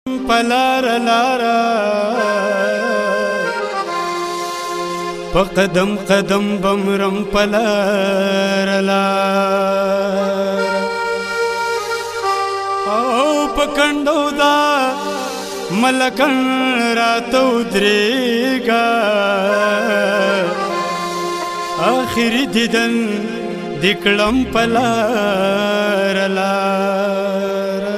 پلار لارا په قدم قدم بمرم پلار لارا او پکندو دا ملکن راتو دریگا آخری دیدن دکلم پلار لارا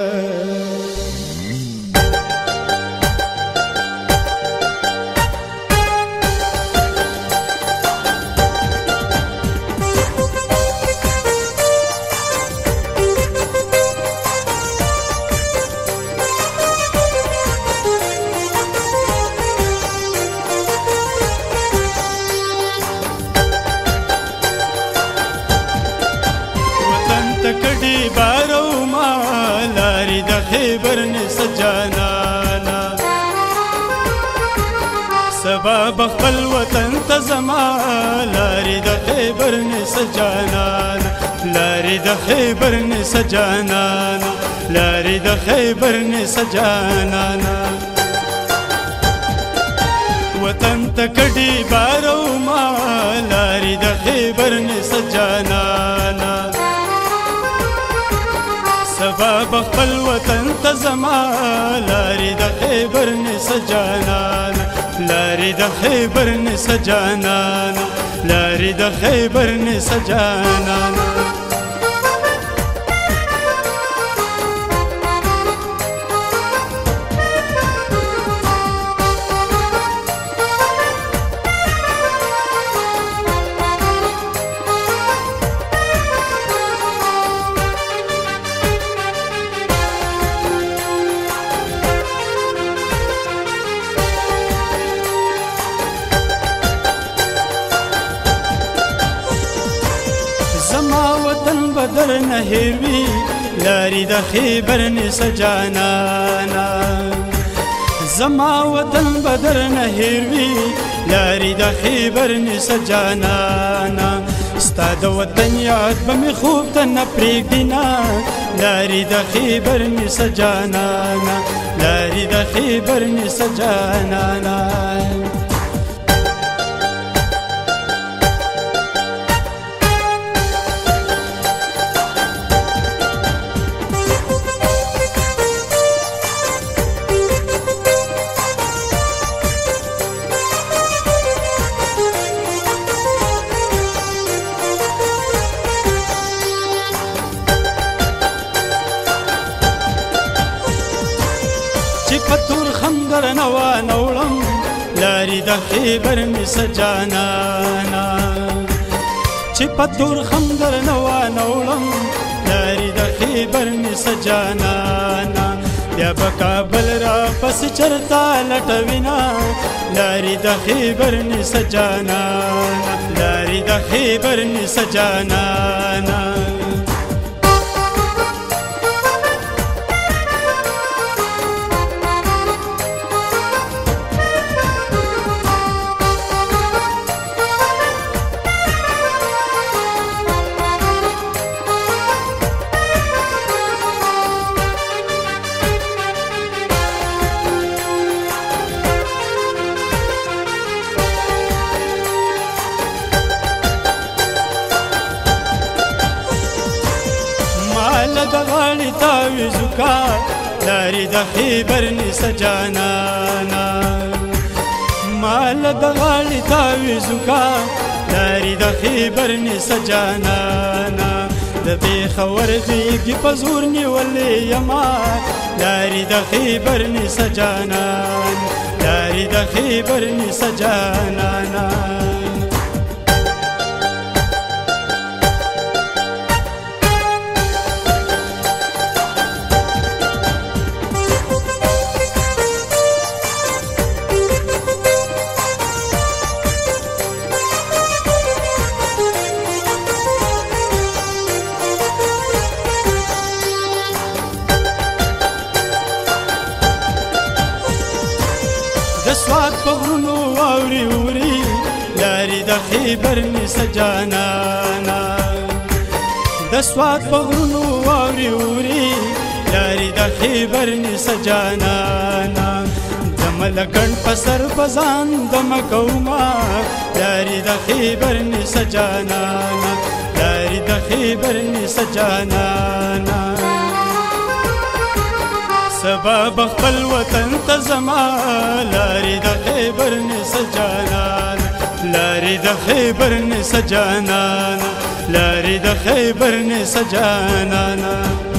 تکڑی بارو ما لاری د خیبر نے سجانانا سبب خپل وطن تزما لاری د خیبر نے سجانانا لاری د خیبر نے سجانانا لاری د خیبر نے سجانانا وطن تکڑی بارو ما لاری د خیبر نے سجانانا سبب خپل وطن تزما لاری د خیبر نه سجانانا لاری د خیبر نه سجانانا لاری د خیبر نه سجانانا زما وطن بدر نه هیروي لاری د خیبر نه سجانانا زما وطن بدر نه هیروي لاری د خیبر نه سجانانا ستا د وطن یاد به مې خوب ته نه پرېږدي لاری د خیبر نه سجانانا لاری د خیبر نه سجانانا پتور خمدر نوا نولم لاری د خیبر می سجانانا چی پتور خمدر نوا نولم لاری د خیبر می سجانانا بیا بکابل را پس چرتا لټوینا لاری د خیبر می سجانانا لاری د خیبر می سجانانا د غاړې تاویزو کا لاری د خیبر نه سجانانا مال د غاړې تاویزو کا لاری د خیبر نه سجانانا د پېښور دیګي په زور نیولې یما لاری د خیبر نه سجانانا لاری د خیبر نه سجانانا د سواد په غرونو واوري اوري لاری د خیبر نه سجانانا د سواد په غرونو واوري اوري لاري د خیبر نیسه جانانا دملکن پسر بزان دمکوما لاري د خیبر نیسه جانانا لاري د خیبر نیسه جانانا سبب خپل وطن ته زما لاري د خیبر نیسه جانانا لاري د خیبر نیسه جانانا لاري د خیبر نیسه جانانا